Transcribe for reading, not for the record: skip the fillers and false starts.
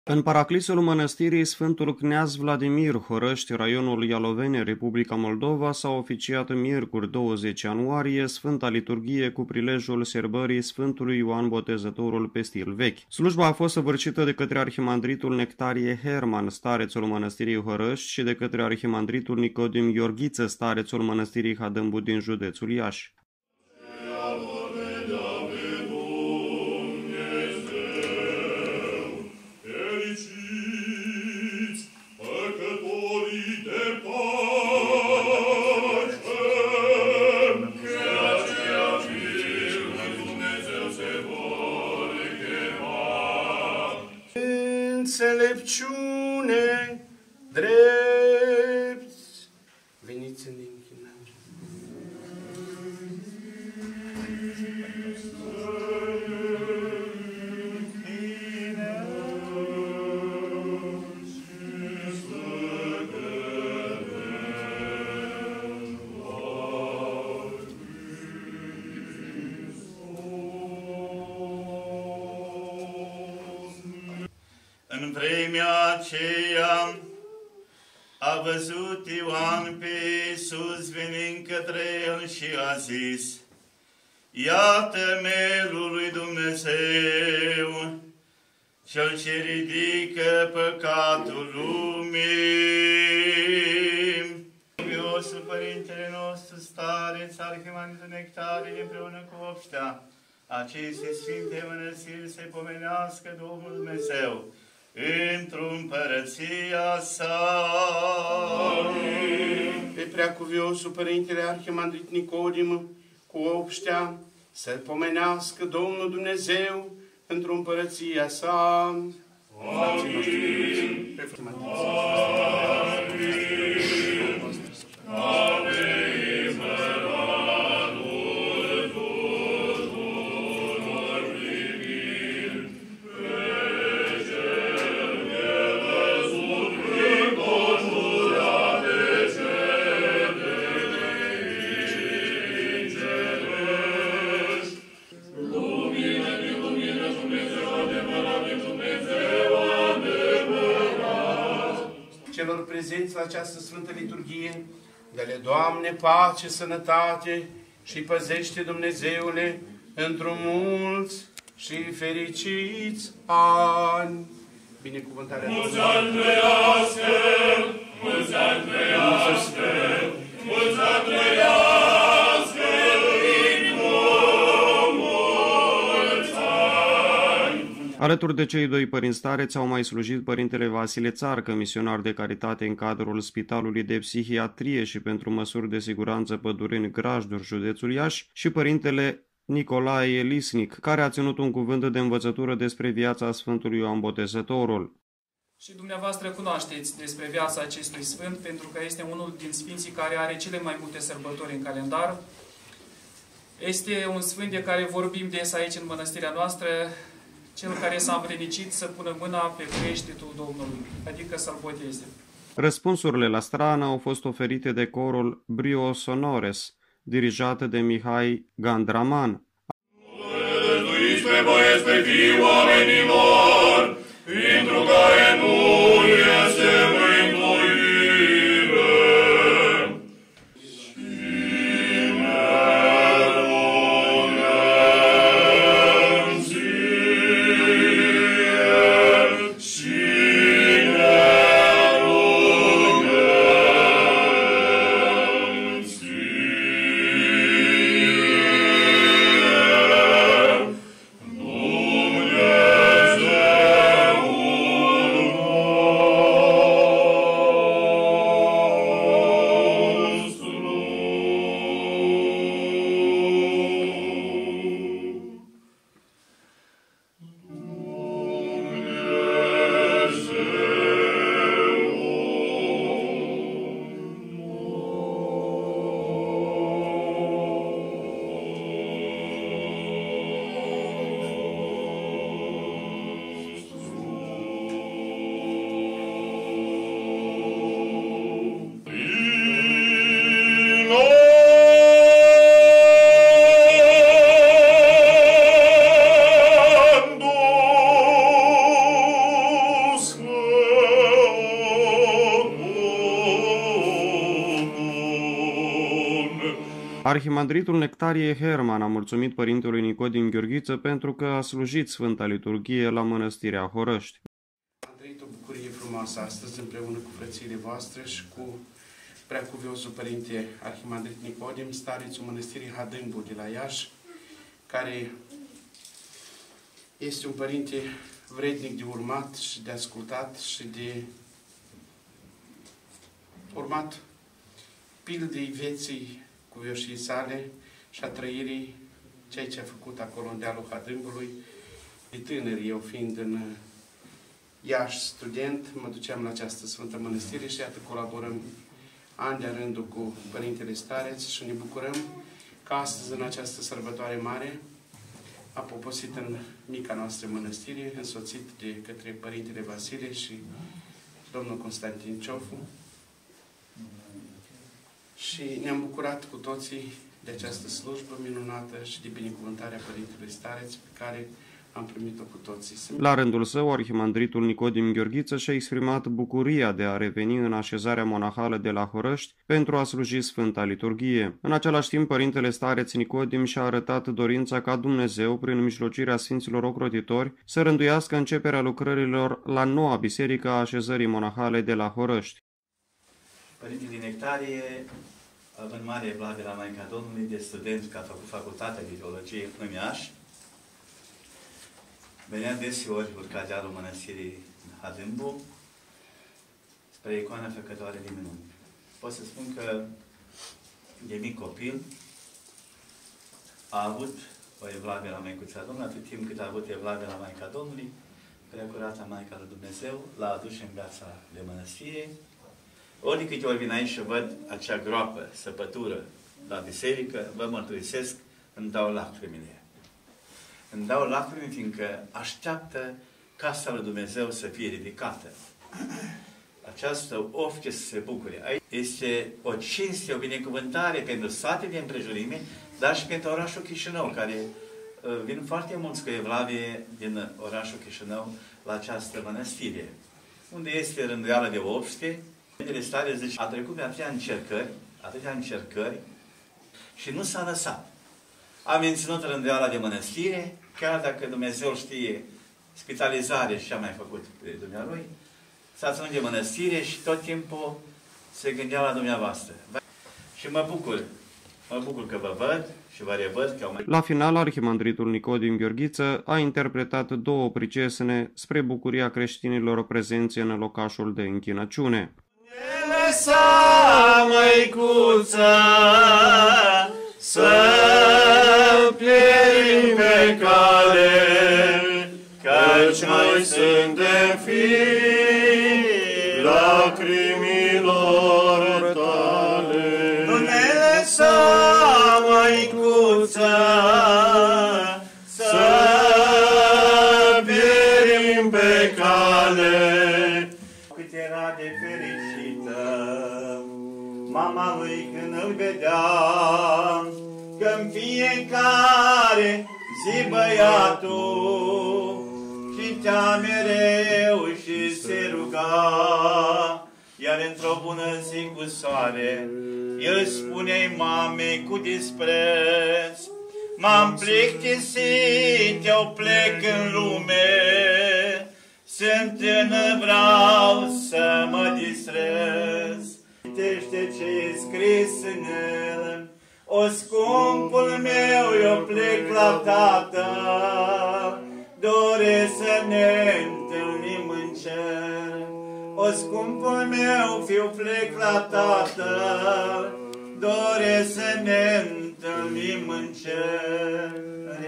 În paraclisul mănăstirii Sfântul Cneaz Vladimir, Horăști, raionul Ialovene, Republica Moldova, s-a oficiat miercuri 20 ianuarie Sfânta Liturghie cu prilejul sărbării Sfântului Ioan Botezătorul pe stil vechi. Slujba a fost săvârșită de către arhimandritul Nectarie Herman, starețul mănăstirii Horăști, și de către arhimandritul Nicodim Gheorghiță, starețul mănăstirii Hadâmbu din județul Iași. Înțelepciune drept. Veniți în închinare. În vremea aceea a văzut Ioan pe Iisus venind către el și a zis: Iată melul lui Dumnezeu, cel ce ridică păcatul lumii. Iubitul Părintele nostru stareț, arhimandritul Nectarie, împreună cu obștea acestei Sfinte Mănăstiri se pomenească Domnul Dumnezeu într-o împărăția sa. Amin. Pe preacuviosul Părintele Arhimandrit Nicodim cu obștea să-L pomenească Domnul Dumnezeu într-o împărăția sa. Amin. Celor prezenți la această Sfântă Liturghie, dă-le, Doamne, pace, sănătate și păzește, Dumnezeule, într-un mulți și fericiți ani. Binecuvântarea Domnului. Mulți ani trăiască, mulți ani trăiască, mulți ani trăiască. Alături de cei doi părinți stareți au mai slujit Părintele Vasile Țarcă, misionar de caritate în cadrul Spitalului de Psihiatrie și pentru măsuri de siguranță Pădureni Grajduri, județul Iași, și Părintele Nicolae Elisnic, care a ținut un cuvânt de învățătură despre viața Sfântului Ioan Botezătorul. Și dumneavoastră cunoașteți despre viața acestui Sfânt, pentru că este unul din Sfinții care are cele mai multe sărbători în calendar. Este un Sfânt de care vorbim des aici în mănăstirea noastră, cel care s-a împrenicit să pună mâna pe creștetul Domnului, adică să-L boteze. Răspunsurile la strană au fost oferite de corul Brio Sonores, dirijat de Mihai Gandraman. Mântuiți pe băieți pe fiii oamenilor, pentru care nu este mântuire. Dumnezeu Arhimandritul Nectarie Herman a mulțumit părintelui Nicodim Gheorghiță pentru că a slujit Sfânta Liturghie la Mănăstirea Horăști. Am trăit o bucurie frumoasă astăzi împreună cu frățiile voastre și cu Preacuviosul Părinte Arhimandrit Nicodim, starețul Mănăstirii Hadâmbu de la Iași, care este un părinte vrednic de urmat și de ascultat și de urmat pildei vieții cuvioșii sale și a trăirii ceea ce a făcut acolo în dealul Hadâmbului. De tânăr, eu fiind în Iași student, mă duceam la această Sfântă Mănăstire și iată colaborăm ani de rândul cu Părintele Stareț și ne bucurăm că astăzi, în această sărbătoare mare, a poposit în mica noastră mănăstire, însoțit de către Părintele Vasile și domnul Constantin Ciofu. Și ne-am bucurat cu toții de această slujbă minunată și de binecuvântarea Părintelui Stareț, pe care am primit-o cu toții. La rândul său, arhimandritul Nicodim Gheorghiță și-a exprimat bucuria de a reveni în așezarea monahală de la Horăști pentru a sluji Sfânta Liturghie. În același timp, Părintele Stareț Nicodim și-a arătat dorința ca Dumnezeu, prin mijlocirea Sfinților Ocrotitori, să rânduiască începerea lucrărilor la noua biserică a așezării monahale de la Horăști. Părintele Nectarie, având mare evlavie la Maica Domnului, de student că a făcut facultatea de teologie în Iași, venea deseori urca dealul Mănăstirii Hadâmbu spre icoana făcătoare de minuni. Pot să spun că de mic copil a avut o evlavie la Maicuța Domnului, atât timp cât a avut evlavie la Maica Domnului, Preacurata Maica lui Dumnezeu l-a adus în viața de mănăstire. Ori de câte ori vin aici și văd acea groapă, săpătură la biserică, vă mărturisesc, îmi dau lacrimile. Îmi dau lacrimi, fiindcă așteaptă casa lui Dumnezeu să fie ridicată. Această ofche să se bucure. Aici este o cinste, o binecuvântare pentru satele de împrejurime, dar și pentru orașul Chișinău, care vin foarte mulți cu evlavie din orașul Chișinău la această mănăstire, unde este rânduială de obște. Părintele Stareț zice, a trecut pe atâtea încercări și nu s-a lăsat. A menținut rânduiala de mănăstire, chiar dacă Dumnezeu știe spitalizare și ce a mai făcut pe dumnealui, s-a ținut de mănăstire și tot timpul se gândea la dumneavoastră. Și mă bucur că vă văd și vă revăd că au mai... La final, arhimandritul Nicodim Gheorghiță a interpretat două pricesne spre bucuria creștinilor prezenți în locașul de închinăciune. Ne lăsa, Măicuță, să pierim pe cale, căci noi suntem fii lacrimilor tale. Nu ne lăsa, Măicuță, să pierim pe cale. Cât era de fericită mama lui când îl vedea, că-n fiecare zi băiatul citea mereu și se ruga. Iar într-o bună zi cu soare, el spune-i mamei cu dispreț, m-am plictisit, eu plec în lume, sunt-n vreau să mă distrez. Citește ce-i scris în el, o scumpul meu, eu plec la tată, doresc să ne întâlnim în cer. O scumpul meu, fiu, plec la tată, doresc să ne întâlnim în cer.